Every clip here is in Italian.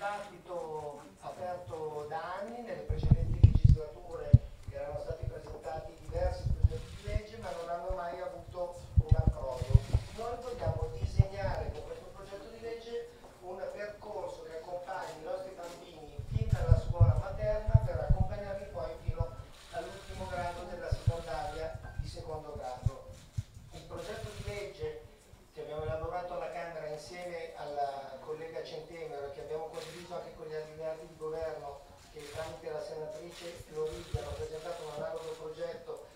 dibattito aperto da anni. Nelle precedenti legislature erano stati presentati diversi progetti di legge, ma non hanno mai avuto un approdo. Noi vogliamo disegnare con questo progetto di legge un percorso che accompagni i nostri bambini fin dalla scuola materna per accompagnarli poi fino all'ultimo grado della secondaria di secondo grado. Il progetto di legge che abbiamo elaborato alla Camera insieme alla collega Centemero, che abbiamo condiviso anche con gli allineati di governo che tramite la senatrice Floridi hanno presentato un analogo progetto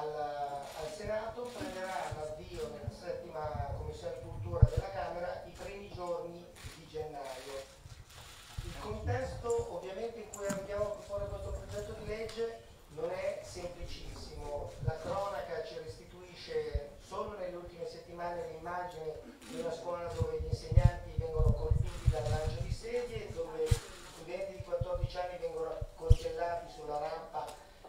al Senato, prenderà l'avvio nella 7ª Commissione Cultura della Camera i primi giorni di gennaio. Il contesto ovviamente in cui arriviamo a proporre questo progetto di legge non è semplicissimo. La cronaca ci restituisce solo nelle ultime settimane l'immagine di una scuola dove gli insegnanti vengono colpiti dal lancio di sedie, dove studenti di 14 anni vengono coltellati sulla rampa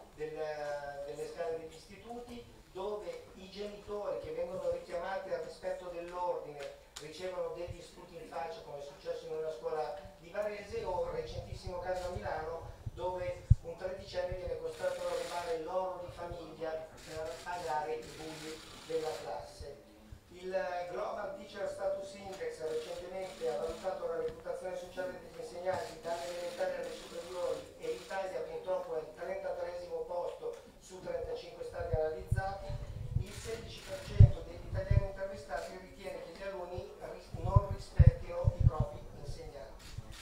delle scale degli istituti, dove i genitori che vengono richiamati al rispetto dell'ordine ricevono degli sputi in faccia, come è successo in una scuola di Varese, o un recentissimo caso a Milano dove un 13enne viene costretto a rubare l'oro di famiglia per pagare i bulli della classe. Il Global Teacher Status Index recentemente ha valutato la reputazione sociale degli insegnanti dalle elementari alle superiori e l'Italia purtroppo è al 33° posto su 35 stati analizzati. Il 16% degli italiani intervistati ritiene che gli alunni non rispettino i propri insegnanti.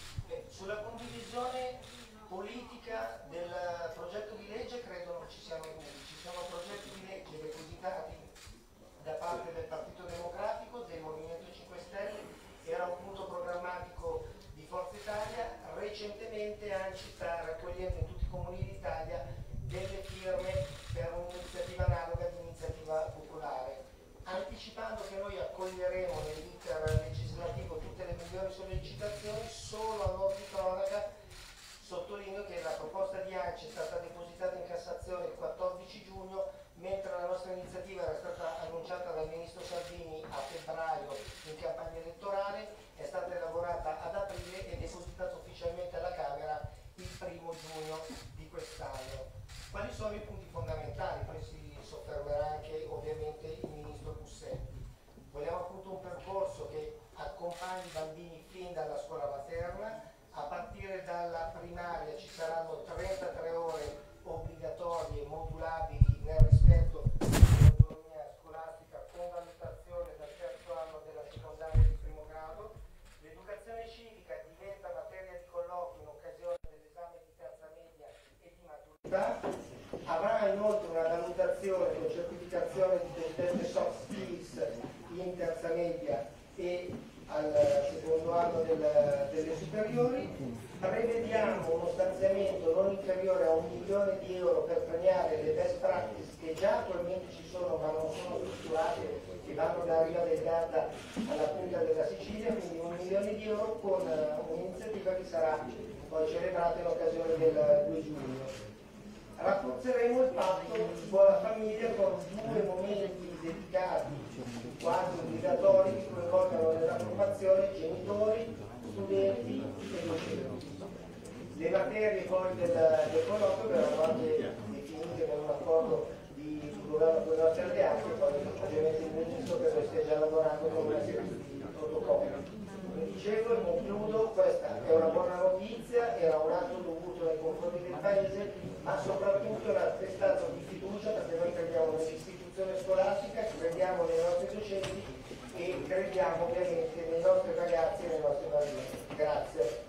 Sulla condivisione politica del progetto di legge credo non ci siano dubbi. Ci sono progetti di legge depositati da parte del Partito Democratico, del Movimento 5 Stelle, era un punto programmatico di Forza Italia. Recentemente ANCI sta raccogliendo in tutti i comuni d'Italia delle firme per un'iniziativa analoga di iniziativa popolare, anticipando che noi accoglieremo nell'iter legislativo tutte le migliori sollecitazioni. Solo a onor di cronaca sottolineo che la proposta di ANCI è stata depositata in Cassazione il 14 giugno, mentre la nostra iniziativa era stata annunciata dal Ministro Salvini a febbraio in campagna elettorale, è stata elaborata ad aprile e depositata ufficialmente alla Camera il 1° giugno di quest'anno. Quali sono i punti fondamentali? Poi si soffermerà anche ovviamente il Ministro Bussetti. Vogliamo appunto un percorso che accompagni i bambini fin dalla scuola materna. A partire dalla primaria ci saranno 33 ore obbligatorie modulabili nel rispetto dell'autonomia scolastica, con valutazione dal 3° anno della secondaria di 1° grado. L'educazione civica diventa materia di colloquio in occasione dell'esame di terza media e di maturità. Avrà inoltre una valutazione con certificazione del test soft skills in terza media e al secondo anno delle superiori. Prevediamo uno stanziamento non inferiore a 1 milione di euro per premiare le best practice che già attualmente ci sono ma non sono strutturate, che vanno da Riva del Garda alla punta della Sicilia, quindi 1 milione di euro con un'iniziativa che sarà poi celebrata in occasione del 2 giugno. Rafforzeremo il patto scuola-famiglia con 2 momenti dedicati quasi obbligatori che coinvolgano nella formazione genitori, studenti e docenti. Le materie poi del colloquio verranno anche definite con un accordo di governo con i nostri alleati, e poi ovviamente il Ministro che noi stia già lavorando con una serie di protocolli. Come dicevo e concludo, questa è una buona notizia, era un atto dovuto nei confronti del Paese, ma soprattutto è un attestato di fiducia, perché noi crediamo nell'istituzione scolastica, crediamo nei nostri docenti e crediamo ovviamente nei nostri ragazzi e nei nostri bambini. Grazie.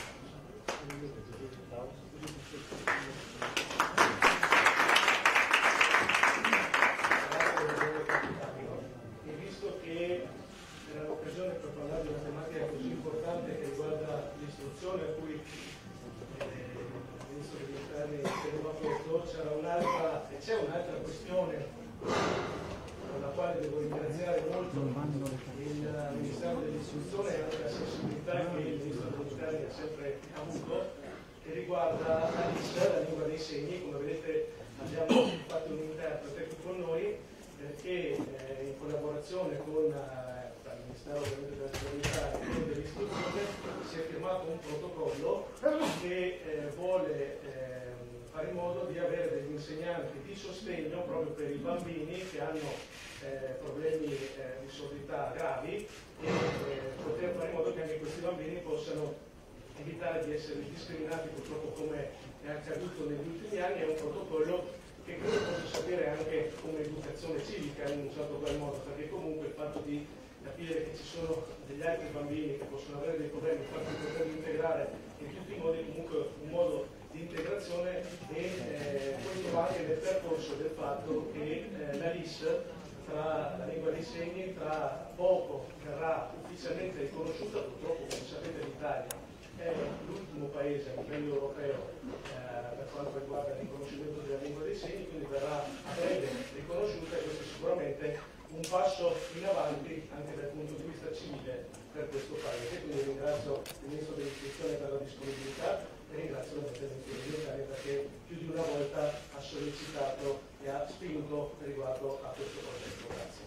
E visto che era l'occasione per parlare di una tematica così importante che riguarda l'istruzione, a cui il Ministro degli Interni teneva posto, c'è un'altra questione con la quale devo ringraziare molto il Ministero dell'Istruzione e anche la sensibilità che il Ministro degli Interni ha sempre avuto, che riguarda la LIS, la lingua dei segni. Come vedete abbiamo fatto un interprete qui con noi, perché in collaborazione con il Ministero della Sanità e dell'Istruzione si è firmato un protocollo che vuole fare in modo di avere degli insegnanti di sostegno proprio per i bambini che hanno problemi di sordità gravi e poter fare in modo che anche questi bambini possano evitare di essere discriminati, purtroppo come è accaduto negli ultimi anni. È un protocollo che credo possa sapere anche come educazione civica in un certo qual modo, perché comunque il fatto di capire che ci sono degli altri bambini che possono avere dei problemi, il fatto di poterli integrare in tutti i modi, comunque un modo di integrazione, e questo va anche nel percorso del fatto che la LIS, tra la lingua dei segni, tra poco verrà ufficialmente riconosciuta. Purtroppo, come sapete, l'Italia è l'ultimo paese a livello europeo per quanto riguarda il riconoscimento della lingua dei segni, quindi verrà a breve riconosciuta, e questo è sicuramente un passo in avanti anche dal punto di vista civile per questo paese. Quindi ringrazio il Ministro dell'Istruzione per la disponibilità e ringrazio la Ministra perché più di una volta ha sollecitato e ha spinto riguardo a questo progetto. Grazie.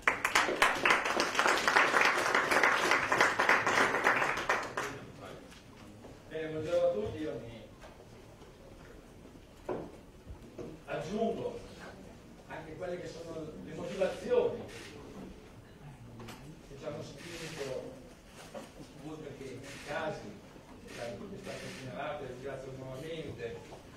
Bene, buongiorno a tutti. Io mi aggiungo anche quelle che sono le motivazioni che ci hanno spinto, oltre che nei casi che è stato segnalato, e ringrazio nuovamente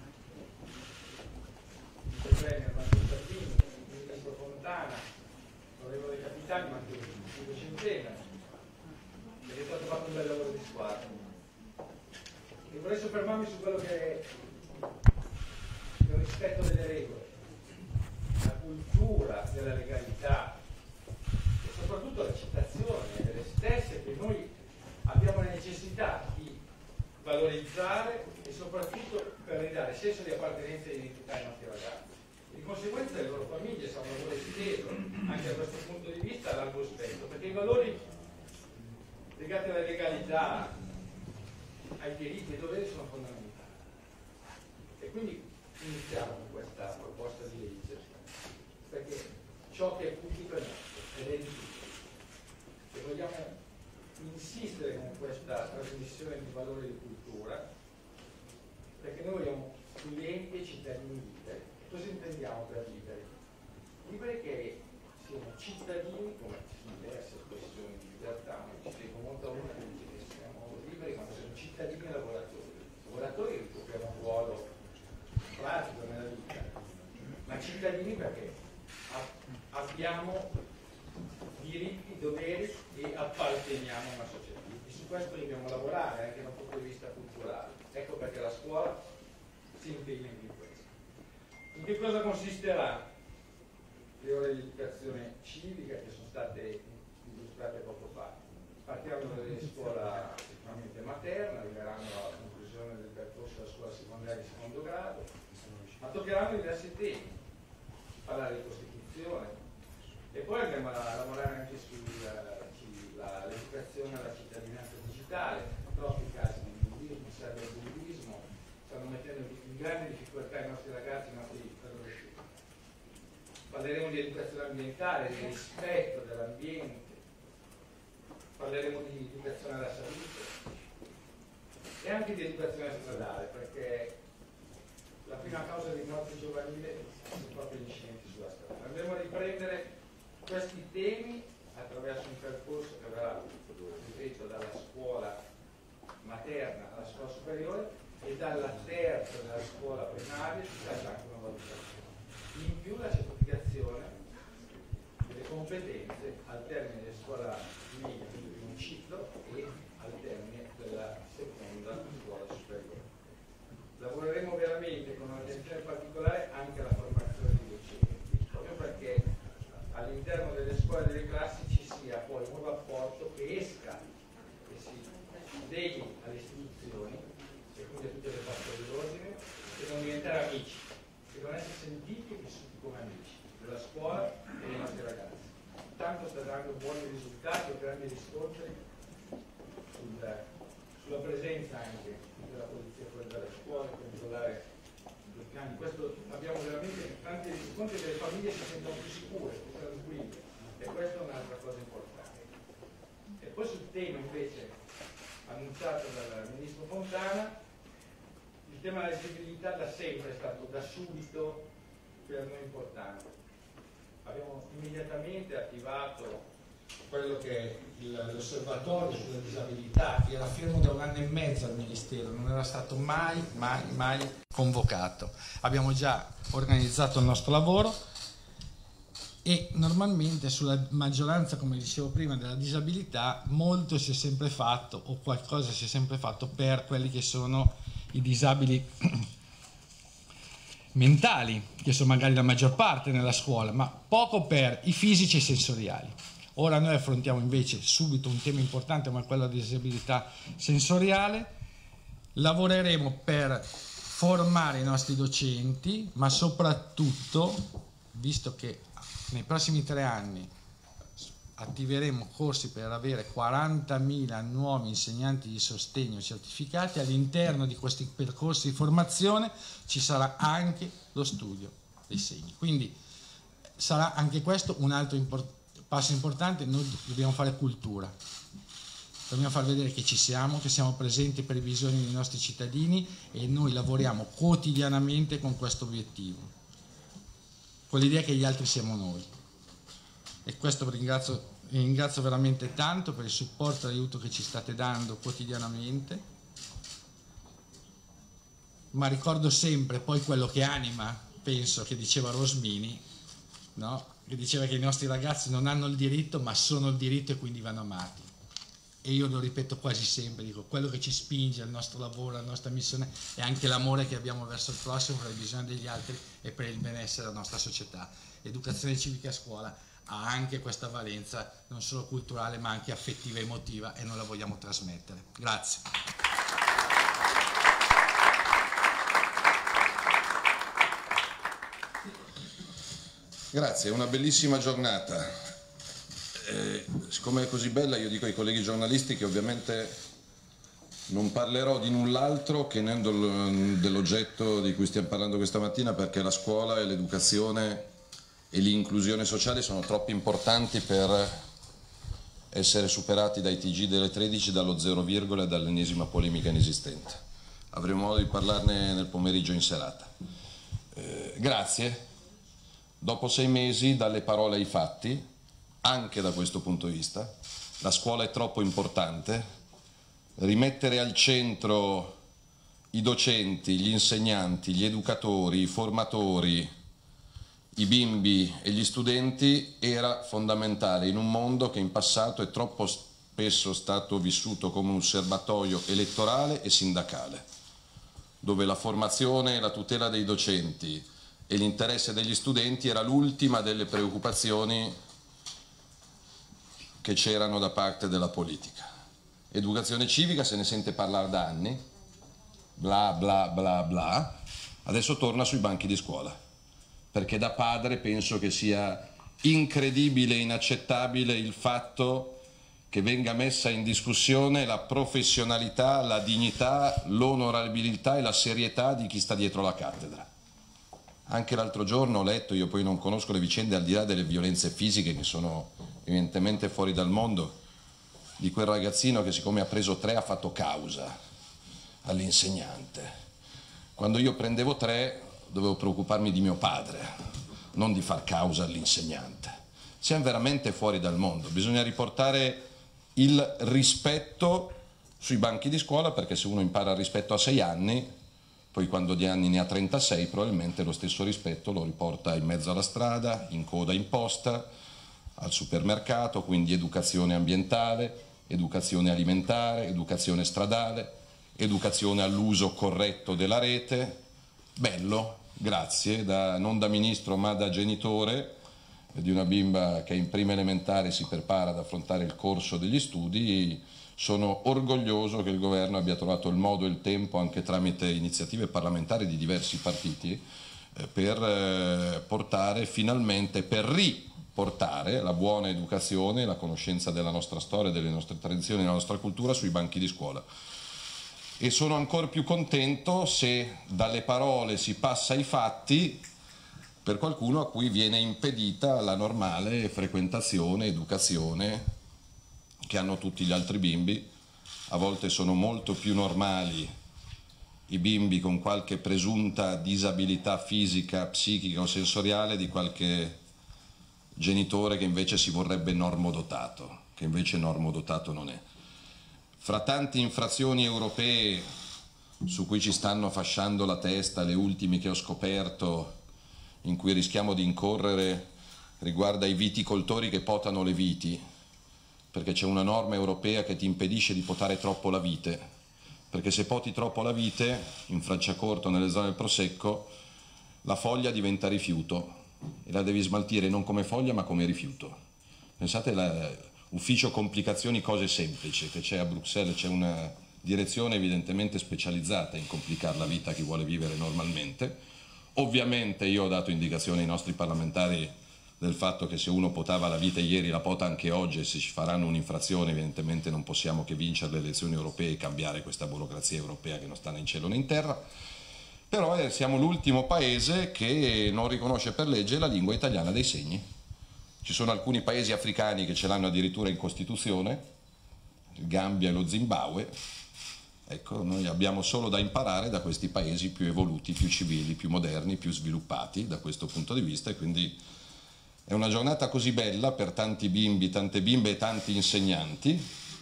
il Vicepremier Matteo Salvini, il Ministro Fontana, l'onorevole Capitani, ma anche il Ministro Centeno, perché è stato fatto un bel lavoro di squadra. E vorrei soffermarmi su quello che è il rispetto delle regole, la cultura della legalità e soprattutto la citazione delle stesse che noi abbiamo la necessità di valorizzare, e soprattutto per ridare senso di appartenenza e identità ai nostri ragazzi. Di conseguenza le loro famiglie sarà un lavoro esteso anche da questo punto di vista a largo spettro, perché i valori legati alla legalità, ai diritti e doveri sono fondamentali. E quindi iniziamo con questa proposta di legge, perché ciò che è pubblico è nostro ed è di tutti, e vogliamo insistere con questa trasmissione di valori di cultura, perché noi vogliamo clienti e cittadini liberi. Cosa intendiamo per liberi? Liberi che siano cittadini, come diverse espressioni di libertà, ma ci spiego molto a una che dice che siamo liberi quando siamo cittadini e lavoratori. Lavoratori ricopriamo un ruolo pratico nella vita, ma cittadini perché abbiamo diritti, doveri e apparteniamo a una società. E su questo dobbiamo lavorare anche da un punto di vista culturale. Ecco perché la scuola si impegna in questo. In che cosa consisterà le ore di educazione civica che sono state illustrate poco fa? Partiranno dalle scuola sicuramente materna, arriveranno alla conclusione del percorso della scuola secondaria di secondo grado, ma toccheranno diversi temi, parlare di Costituzione, e poi andremo a lavorare anche sull'educazione alla cittadinanza digitale. Troppi casi di bullismo, cyberbullismo stanno mettendo in grande difficoltà i nostri ragazzi, i nostri adolescenti. Parleremo di educazione ambientale, di rispetto dell'ambiente, parleremo di educazione alla salute e anche di educazione stradale, perché la prima causa di morte giovanile sono proprio gli incidenti sulla strada. Andremo a riprendere questi temi attraverso un percorso che verrà, ripeto, dalla scuola materna alla scuola superiore, e dalla terza della scuola primaria ci sarà anche una valutazione. In più la certificazione delle competenze al termine della scuola media, quindi il primo ciclo, e al termine della seconda scuola superiore. Lavoreremo veramente con un'attenzione particolare anche alla formazione dei docenti, proprio perché all'interno delle scuole e delle classi ci sia poi un rapporto che esca, che si leghi alle istituzioni e quindi a tutte le forze dell'ordine, che devono diventare amici, che devono essere sentiti e vissuti come amici della scuola e dei nostri ragazzi. Tanto sta dando buoni risultati o grandi riscontri sulla presenza anche della polizia fuori dalle scuole, controllare i cani. Questo abbiamo veramente tanti riscontri, che le famiglie si sentono più sicure, più tranquille, e questa è un'altra cosa importante. E poi sul tema invece annunciato dal ministro Fontana. Il tema della disabilità da sempre è stato, da subito, per noi importante. Abbiamo immediatamente attivato quello che è l'osservatorio sulla disabilità, che era fermo da 1 anno e mezzo al Ministero, non era stato mai convocato. Abbiamo già organizzato il nostro lavoro e normalmente sulla maggioranza, come dicevo prima, della disabilità molto si è sempre fatto, o qualcosa si è sempre fatto per quelli che sono i disabili mentali, che sono magari la maggior parte nella scuola, ma poco per i fisici e sensoriali. Ora noi affrontiamo invece subito un tema importante come quello della disabilità sensoriale. Lavoreremo per formare i nostri docenti, ma soprattutto, visto che nei prossimi 3 anni attiveremo corsi per avere 40.000 nuovi insegnanti di sostegno certificati, all'interno di questi percorsi di formazione ci sarà anche lo studio dei segni. Quindi sarà anche questo un altro passo importante. Noi dobbiamo fare cultura, dobbiamo far vedere che ci siamo, che siamo presenti per i bisogni dei nostri cittadini, e noi lavoriamo quotidianamente con questo obiettivo, con l'idea che gli altri siamo noi. E questo ringrazio veramente tanto per il supporto e l'aiuto che ci state dando quotidianamente, ma ricordo sempre poi quello che anima, penso che diceva Rosmini, no? Che diceva che i nostri ragazzi non hanno il diritto, ma sono il diritto e quindi vanno amati. E io lo ripeto quasi sempre, dico, quello che ci spinge al nostro lavoro, alla nostra missione, è anche l'amore che abbiamo verso il prossimo, per i bisogni degli altri e per il benessere della nostra società. L'educazione civica a scuola ha anche questa valenza, non solo culturale, ma anche affettiva e emotiva, e noi la vogliamo trasmettere. Grazie. Grazie, è una bellissima giornata. Siccome è così bella, io dico ai colleghi giornalisti che ovviamente non parlerò di null'altro che non dell'oggetto di cui stiamo parlando questa mattina, perché la scuola e l'educazione e l'inclusione sociale sono troppo importanti per essere superati dai TG delle 13, dallo 0, e dall'ennesima polemica inesistente. Avremo modo di parlarne nel pomeriggio in serata. Grazie. Dopo 6 mesi, dalle parole ai fatti, anche da questo punto di vista, la scuola è troppo importante. Rimettere al centro i docenti, gli insegnanti, gli educatori, i formatori, i bimbi e gli studenti era fondamentale in un mondo che in passato è troppo spesso stato vissuto come un serbatoio elettorale e sindacale, dove la formazione e la tutela dei docenti e l'interesse degli studenti era l'ultima delle preoccupazioni che c'erano da parte della politica. Educazione civica se ne sente parlare da anni, bla bla bla bla, adesso torna sui banchi di scuola, perché da padre penso che sia incredibile e inaccettabile il fatto che venga messa in discussione la professionalità, la dignità, l'onorabilità e la serietà di chi sta dietro la cattedra. Anche l'altro giorno ho letto, io poi non conosco le vicende al di là delle violenze fisiche che sono evidentemente fuori dal mondo, di quel ragazzino che siccome ha preso 3 ha fatto causa all'insegnante. Quando io prendevo 3 dovevo preoccuparmi di mio padre, non di far causa all'insegnante. Siamo veramente fuori dal mondo, bisogna riportare il rispetto sui banchi di scuola, perché se uno impara il rispetto a 6 anni, poi quando di anni ne ha 36 probabilmente lo stesso rispetto lo riporta in mezzo alla strada, in coda in posta, al supermercato, quindi educazione ambientale, educazione alimentare, educazione stradale, educazione all'uso corretto della rete. Bello, grazie, non da ministro ma da genitore di una bimba che in prima elementare si prepara ad affrontare il corso degli studi. Sono orgoglioso che il governo abbia trovato il modo e il tempo, anche tramite iniziative parlamentari di diversi partiti, per portare finalmente, per riportare la buona educazione, la conoscenza della nostra storia, delle nostre tradizioni, della nostra cultura sui banchi di scuola. E sono ancora più contento se dalle parole si passa ai fatti per qualcuno a cui viene impedita la normale frequentazione, educazione che hanno tutti gli altri bimbi, a volte sono molto più normali i bimbi con qualche presunta disabilità fisica, psichica o sensoriale di qualche genitore che invece si vorrebbe normodotato, che invece normodotato non è. Fra tante infrazioni europee su cui ci stanno fasciando la testa, le ultime che ho scoperto, in cui rischiamo di incorrere, riguarda i viticoltori che potano le viti, perché c'è una norma europea che ti impedisce di potare troppo la vite, perché se poti troppo la vite, in Franciacorta, nelle zone del Prosecco, la foglia diventa rifiuto e la devi smaltire non come foglia ma come rifiuto. Pensate all'ufficio complicazioni cose semplici che c'è a Bruxelles, c'è una direzione evidentemente specializzata in complicare la vita a chi vuole vivere normalmente. Ovviamente io ho dato indicazione ai nostri parlamentari del fatto che se uno potava la vita ieri la pota anche oggi, e se ci faranno un'infrazione evidentemente non possiamo che vincere le elezioni europee e cambiare questa burocrazia europea che non sta né in cielo né in terra. Però siamo l'ultimo paese che non riconosce per legge la lingua italiana dei segni. Ci sono alcuni paesi africani che ce l'hanno addirittura in Costituzione, il Gambia e lo Zimbabwe. Ecco, noi abbiamo solo da imparare da questi paesi più evoluti, più civili, più moderni, più sviluppati da questo punto di vista, e quindi è una giornata così bella per tanti bimbi, tante bimbe e tanti insegnanti,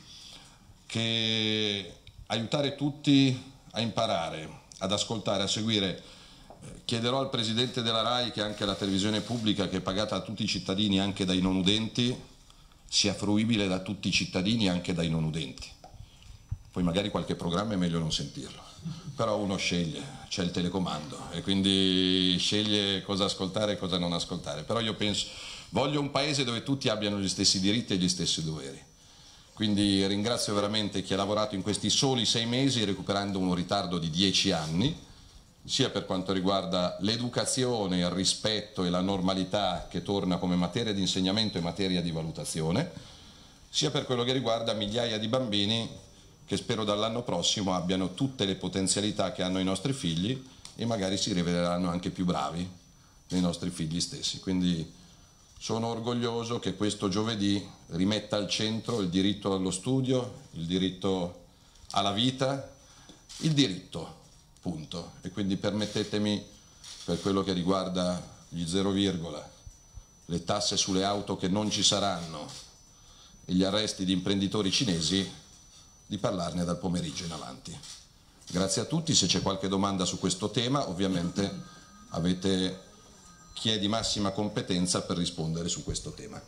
che aiutare tutti a imparare, ad ascoltare, a seguire. Chiederò al Presidente della RAI che anche la televisione pubblica, che è pagata a tutti i cittadini, anche dai non udenti, sia fruibile da tutti i cittadini, anche dai non udenti. Poi magari qualche programma è meglio non sentirlo, però uno sceglie, c'è il telecomando e quindi sceglie cosa ascoltare e cosa non ascoltare. Però io penso, voglio un paese dove tutti abbiano gli stessi diritti e gli stessi doveri. Quindi ringrazio veramente chi ha lavorato in questi soli 6 mesi recuperando un ritardo di 10 anni, sia per quanto riguarda l'educazione, il rispetto e la normalità che torna come materia di insegnamento e materia di valutazione, sia per quello che riguarda migliaia di bambini che spero dall'anno prossimo abbiano tutte le potenzialità che hanno i nostri figli e magari si riveleranno anche più bravi dei nostri figli stessi. Quindi sono orgoglioso che questo giovedì rimetta al centro il diritto allo studio, il diritto alla vita, il diritto, punto. E quindi permettetemi, per quello che riguarda gli 0, le tasse sulle auto che non ci saranno e gli arresti di imprenditori cinesi, di parlarne dal pomeriggio in avanti. Grazie a tutti, se c'è qualche domanda su questo tema, ovviamente avete chi è di massima competenza per rispondere su questo tema.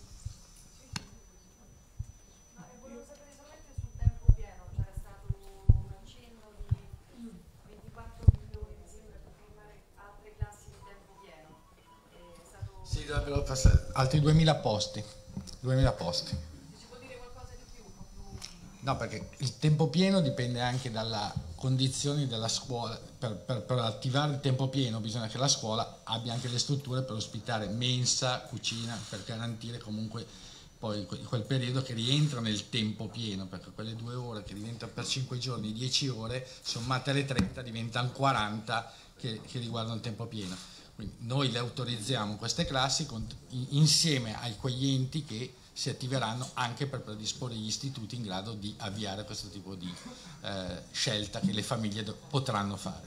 Volevo sapere solamente sul tempo pieno, c'era stato un accenno di 24 milioni, mi sembra, per formare altre classi di tempo pieno. È stato... Sì, dovrebbero passare altri 2000 posti. 2000 posti. Ci può dire qualcosa di più? No, perché il tempo pieno dipende anche dalla condizioni della scuola. Per attivare il tempo pieno bisogna che la scuola abbia anche le strutture per ospitare mensa, cucina, per garantire comunque poi quel periodo che rientra nel tempo pieno, perché quelle 2 ore che diventano per 5 giorni 10 ore, sommate alle 30 diventano 40 che riguardano il tempo pieno. Quindi noi le autorizziamo queste classi insieme a quegli enti che si attiveranno anche per predisporre gli istituti in grado di avviare questo tipo di scelta che le famiglie potranno fare.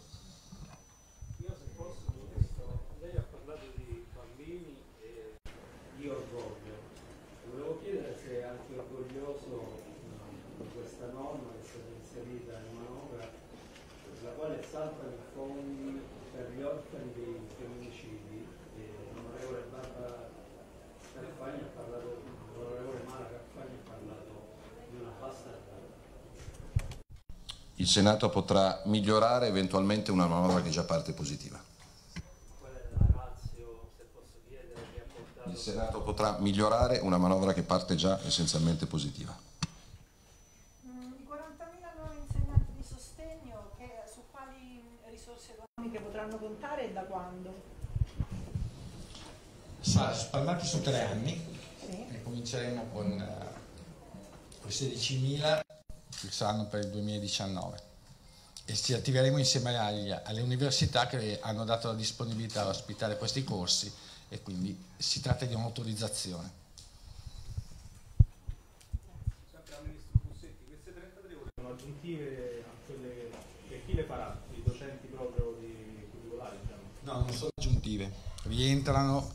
Io se posso, lei ha parlato di bambini e di orgoglio. Volevo chiedere se è anche orgoglioso di questa norma che è stata inserita in manovra, la quale saltano i fondi per gli orfani dei femminicidi. L'onorevole Barbara Scarfagni ha parlato, l'onorevole Mara Scarfagni ha parlato di una bastardata. Il Senato potrà migliorare eventualmente una manovra che già parte positiva. Qual è la ratio, se posso chiedere, che ha portato... Il Senato potrà migliorare una manovra che parte già essenzialmente positiva. I 40.000 nuovi insegnanti di sostegno, su quali risorse economiche potranno contare e da quando? Spalmati su 3 anni, Sì. e cominceremo con 16.000 che saranno per il 2019 e ci attiveremo insieme alle università che hanno dato la disponibilità a ospitare questi corsi, e quindi si tratta di un'autorizzazione. Sempre al Ministro Bussetti, queste aggiuntive e chi le farà? I docenti proprio di curricolari, diciamo? No, non sono aggiuntive, rientrano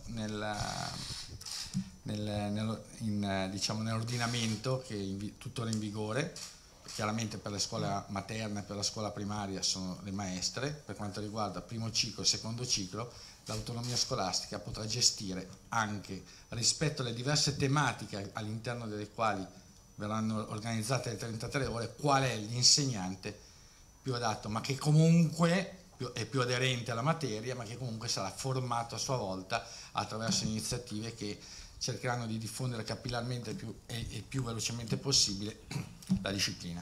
diciamo, nell'ordinamento che è tuttora in vigore. Chiaramente per la scuola materna e per la scuola primaria sono le maestre. Per quanto riguarda primo ciclo e secondo ciclo, l'autonomia scolastica potrà gestire anche, rispetto alle diverse tematiche all'interno delle quali verranno organizzate le 33 ore, qual è l'insegnante più adatto, ma che comunque è più aderente alla materia, ma che comunque sarà formato a sua volta attraverso iniziative che cercheranno di diffondere capillarmente e più velocemente possibile la disciplina.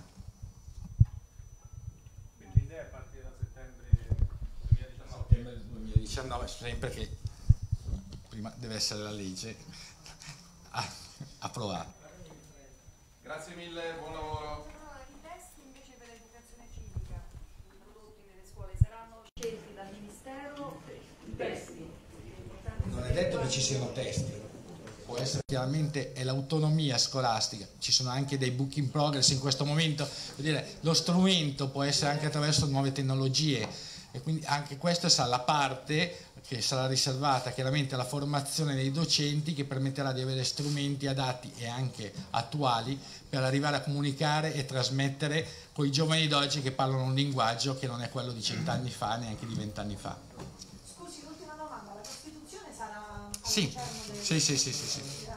Quindi l'idea è partire da settembre 2019? Settembre 2019, sempre che prima deve essere la legge approvata. Grazie mille, buon lavoro. I testi invece per l'educazione civica prodotti nelle scuole saranno scelti dal Ministero, i testi. Non è detto che ci siano testi, può essere chiaramente è l'autonomia scolastica, ci sono anche dei book in progress in questo momento, vuol dire, lo strumento può essere anche attraverso nuove tecnologie e quindi anche questa sarà la parte che sarà riservata chiaramente alla formazione dei docenti, che permetterà di avere strumenti adatti e anche attuali per arrivare a comunicare e trasmettere con i giovani d'oggi che parlano un linguaggio che non è quello di 100 anni fa, neanche di 20 anni fa. Scusi, l'ultima domanda, la Costituzione sarà Sì, all'interno del... sì.